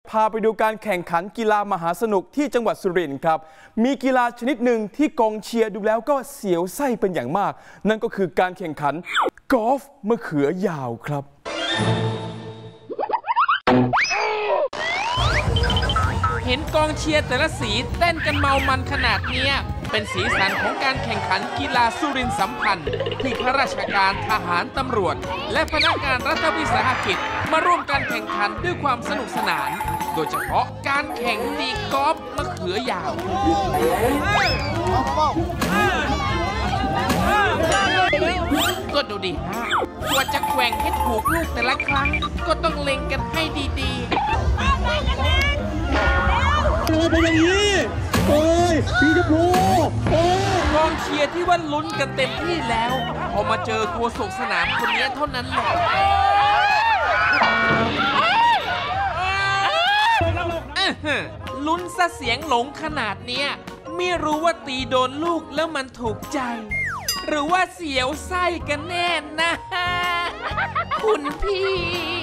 พาไปดูการแข่งขันกีฬามหาสนุกที่จังหวัดสุรินทร์ครับมีกีฬาชนิดหนึ่งที่กองเชียร์ดูแล้วก็เสียวไส้เป็นอย่างมากนั่นก็คือการแข่งขันกอล์ฟมะเขือยาวครับเห็นกองเชียร์แต่ละสีเต้นกันเมามันขนาดเนี้ยเป็นสีสันของการแข่งขันกีฬาสุรินทร์สัมพันธ์ที่ข้าราชการทหารตำรวจและพนักงานรัฐวิสาหกิจมาร่วมการแข่งขันด้วยความสนุกสนานโดยเฉพาะการแข่งตีกอล์ฟมะเขือยาวก็ดูดิฮะกว่าจะแกว่งให้ถูกลูกแต่ละครั้งก็ต้องเล็งกันให้ดีๆเป็นอย่างนี้โอ้ยพี่จะพูกองเชียร์ที่ว่าลุ้นกันเต็มที่แล้วพอมาเจอตัวส่งสนามคนนี้เท่านั้นแหละลุ้นซะเสียงหลงขนาดเนี้ยไม่รู้ว่าตีโดนลูกแล้วมันถูกใจหรือว่าเสียวไส้กันแน่นะคุณพี่